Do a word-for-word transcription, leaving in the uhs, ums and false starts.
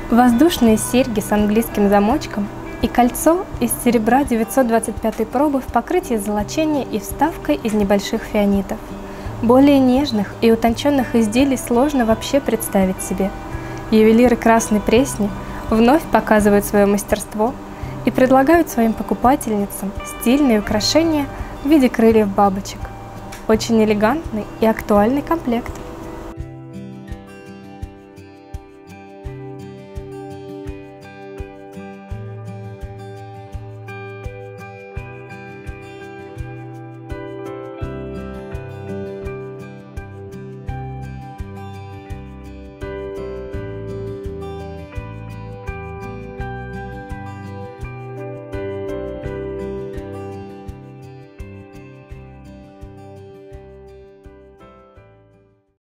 Воздушные серьги с английским замочком и кольцо из серебра девятьсот двадцать пятой пробы в покрытии золочения и вставкой из небольших фианитов. Более нежных и утонченных изделий сложно вообще представить себе. Ювелиры Красной Пресни вновь показывают свое мастерство и предлагают своим покупательницам стильные украшения в виде крыльев бабочек. Очень элегантный и актуальный комплект.